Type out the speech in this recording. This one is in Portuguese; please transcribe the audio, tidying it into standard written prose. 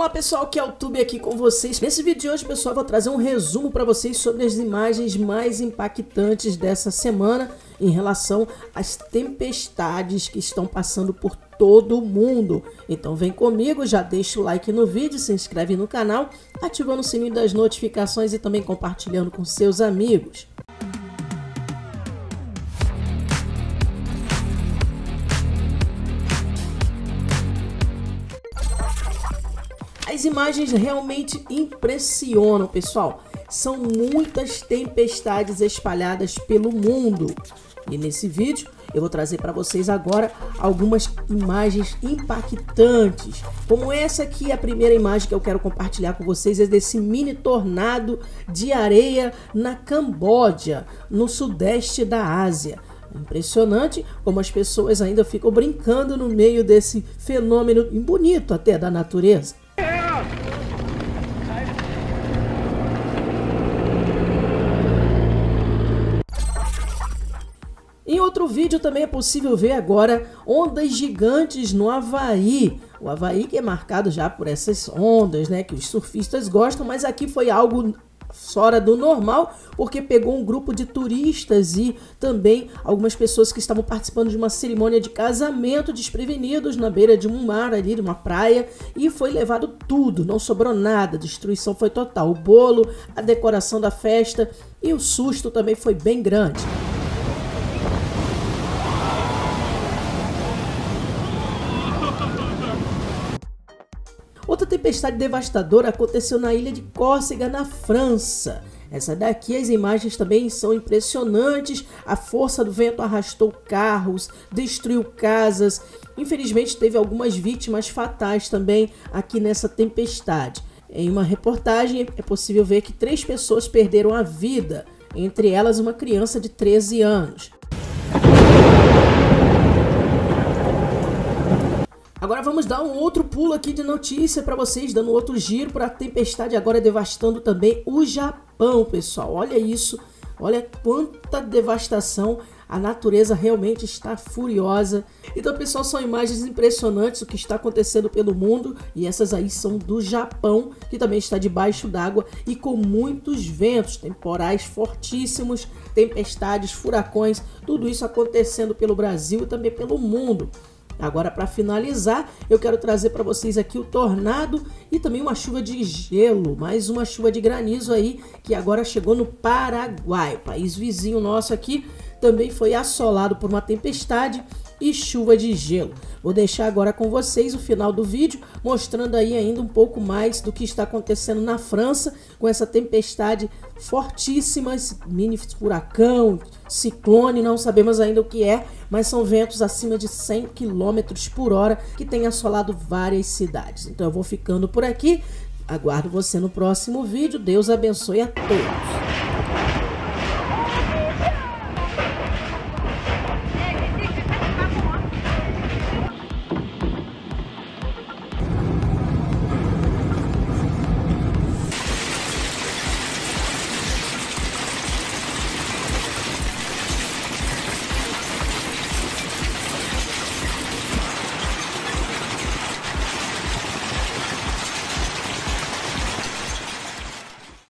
Olá pessoal, que é o Tube aqui com vocês. Nesse vídeo de hoje, pessoal, vou trazer um resumo para vocês sobre as imagens mais impactantes dessa semana em relação às tempestades que estão passando por todo o mundo. Então vem comigo, já deixa o like no vídeo, se inscreve no canal, ativando o sininho das notificações e também compartilhando com seus amigos. As imagens realmente impressionam, pessoal. São muitas tempestades espalhadas pelo mundo. E nesse vídeo eu vou trazer para vocês agora algumas imagens impactantes. Como essa aqui, a primeira imagem que eu quero compartilhar com vocês é desse mini tornado de areia na Camboja, no sudeste da Ásia. Impressionante como as pessoas ainda ficam brincando no meio desse fenômeno bonito até da natureza. Em outro vídeo também é possível ver agora ondas gigantes no Havaí. O Havaí que é marcado já por essas ondas, né, que os surfistas gostam, mas aqui foi algo fora do normal, porque pegou um grupo de turistas e também algumas pessoas que estavam participando de uma cerimônia de casamento desprevenidos na beira de um mar ali, de uma praia, e foi levado tudo, não sobrou nada, a destruição foi total, o bolo, a decoração da festa e o susto também foi bem grande. Outra tempestade devastadora aconteceu na ilha de Córcega, na França. Essa daqui, as imagens também são impressionantes. A força do vento arrastou carros, destruiu casas. Infelizmente, teve algumas vítimas fatais também aqui nessa tempestade. Em uma reportagem, é possível ver que 3 pessoas perderam a vida, entre elas uma criança de 13 anos. Agora vamos dar um outro pulo aqui de notícia para vocês, dando outro giro para a tempestade agora devastando também o Japão, pessoal. Olha isso, olha quanta devastação, a natureza realmente está furiosa. Então, pessoal, são imagens impressionantes o que está acontecendo pelo mundo e essas aí são do Japão, que também está debaixo d'água e com muitos ventos, temporais fortíssimos, tempestades, furacões, tudo isso acontecendo pelo Brasil e também pelo mundo. Agora, para finalizar, eu quero trazer para vocês aqui o tornado e também uma chuva de gelo, mais uma chuva de granizo aí, que agora chegou no Paraguai, país vizinho nosso aqui, também foi assolado por uma tempestade e chuva de gelo. Vou deixar agora com vocês o final do vídeo, mostrando aí ainda um pouco mais do que está acontecendo na França, com essa tempestade fortíssima, esse mini furacão, ciclone, não sabemos ainda o que é, mas são ventos acima de 100 km por hora que tem assolado várias cidades. Então eu vou ficando por aqui, aguardo você no próximo vídeo, Deus abençoe a todos.